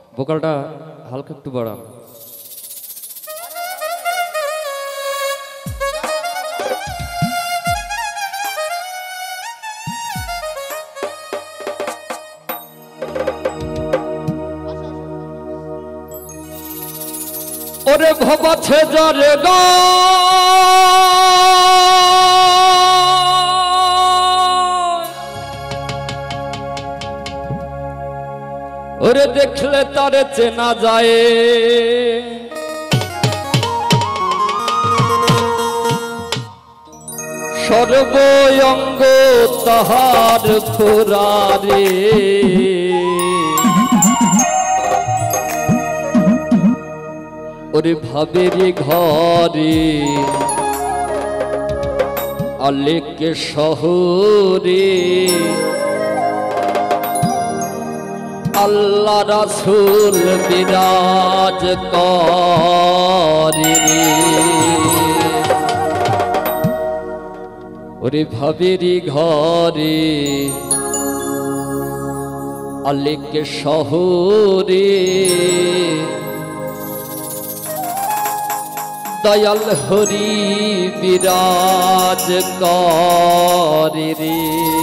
ভোকালটা হালকা একটু বাড়ান। ওরে ভবা ছেজরে গো ওরে দেখলে তারে চেনা যায় সর্বঙ্গ তাহার খোরারে ওরে ভাবেরি ঘরে আলেকে শহরে আল্লাহ রাসূল বিরাজ করে ওরে ভাবেরি ঘরে আলেকে শহরে দয়াল হরি বিরাজ করে রে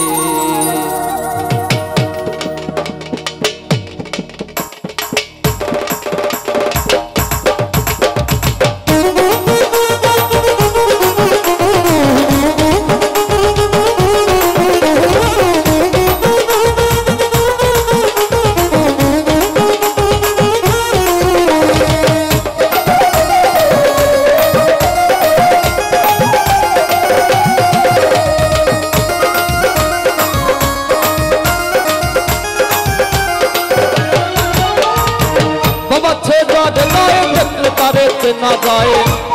না যায়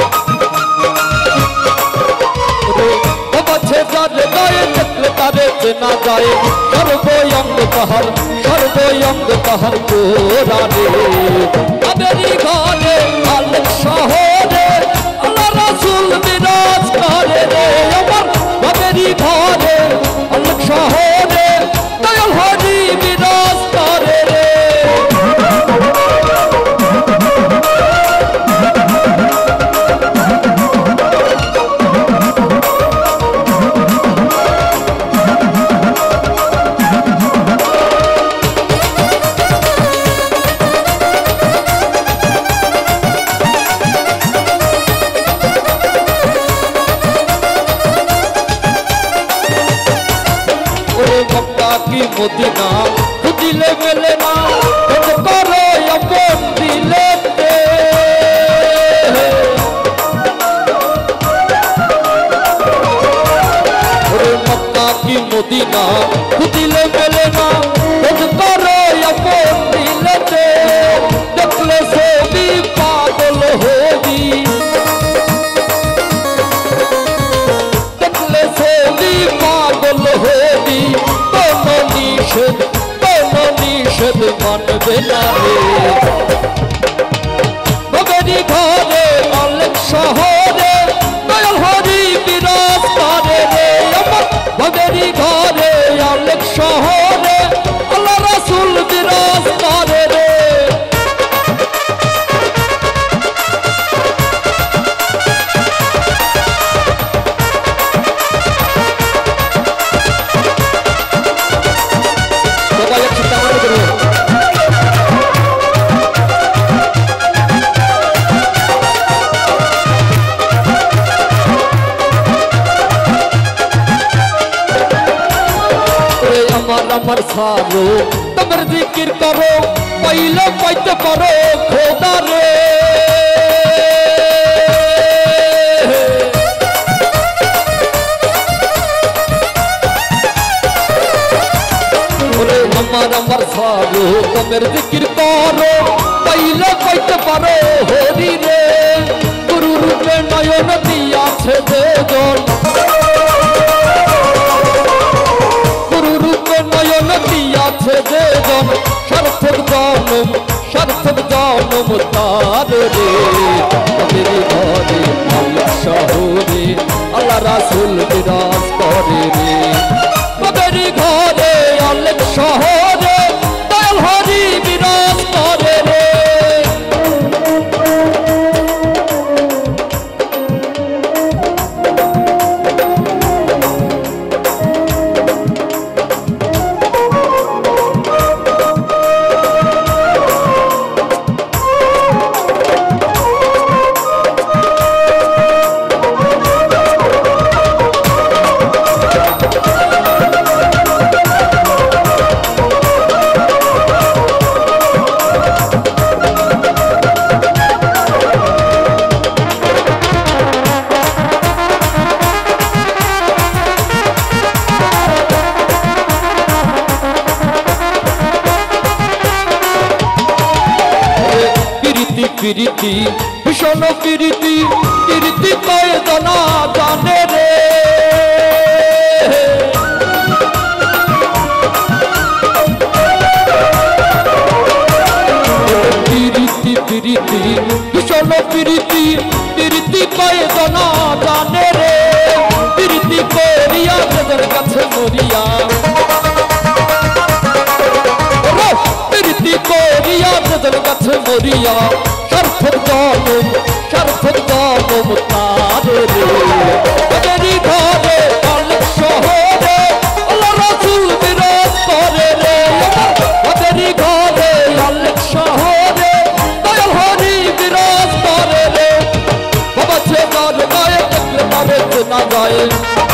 বাবা ছেজরে গায়ে দেখলে তারে চেনা যায় সর্বঙ্গ তাহার কোরারে আবেরি ঘরে আলেক শহরে আল্লাহ রাসূল বিরাজ করে রে আমার আবেরি ঘরে আলেক শহরে দয়াল হরি বিরাজ করে রে মদিনা খুঁজিলে মেলে না করো আপন দিলেতে ওরে মক্কা কি মদিনা খুঁজিলে মেলে না করো আপন দিলেতে দেখলে ছবি পাগল হবি দেখলে ছবি পাগল হবি নিষেধ মানবে না রে ভবেরি ঘরে আলেক শহরে দয়াল হরি বিরাজ করে রে আমার ভবেরি ঘরে আলেক শহরে আল্লাহ রাসূল বিরাজ করে রে আমার সারো তোমার জিকির করো পাইলে পাইতে পারো খোদা রে আমার সারো তোমার জিকির করো পাইলে পাইতে পারো হরি রে গুরু রূপে নয়ন দিয়াছে দেজন আছে যেজন সার্থক জনম তার রে আবেরি ঘরে আলেক শহরে আল্লাহ রাসূল বিরাজ করে রে আবেরি ঘরে আলেক শহরে দয়াল হরি বিরাজ করে রে প্রীতি ভীষণ প্রীতি প্রীতি কয়ে জানা জানে রে প্রীতি প্রীতি ভীষণ প্রীতি প্রীতি কয়ে জানা জানে রে প্রীতি করিয়া তোদের কাছে মরিয়া প্রীতি করিয়া তোদের কাছে মরিয়া সার্থক জনম তারে রে ওদেরই ঘরে অনেক শহরে আল্লাহ রাসূল বিরাজ করে রে ওদেরই ঘরে অনেক শহরে দয়াল হরি বিরাজ করে রে বাবা চেনার গায়ে দেখলে পারে চেনা যায়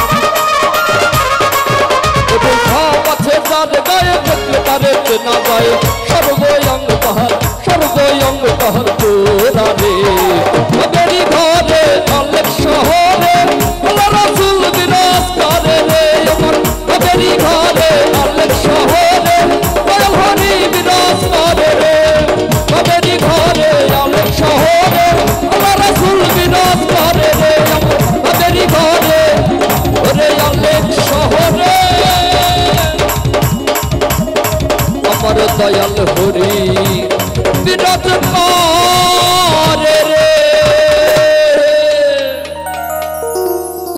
বাবা চেনার গায়ে দেখলে পারে চেনা যায় সর্বয়ঙ্গ তাহার তোরা রে ওদেরই ঘরে অনেক শহরে আল্লাহ রাসূল বিরাজ করে রে ওদেরই ঘরে অনেক শহরে দয়াল হরি বিরাজ করে রে ওদেরই ঘরে অনেক শহরে আল্লাহ রাসূল বিরাজ করে রে ওদেরই ঘরে ওরে অনেক শহরে আমার দয়াল হরি বিরাজ করে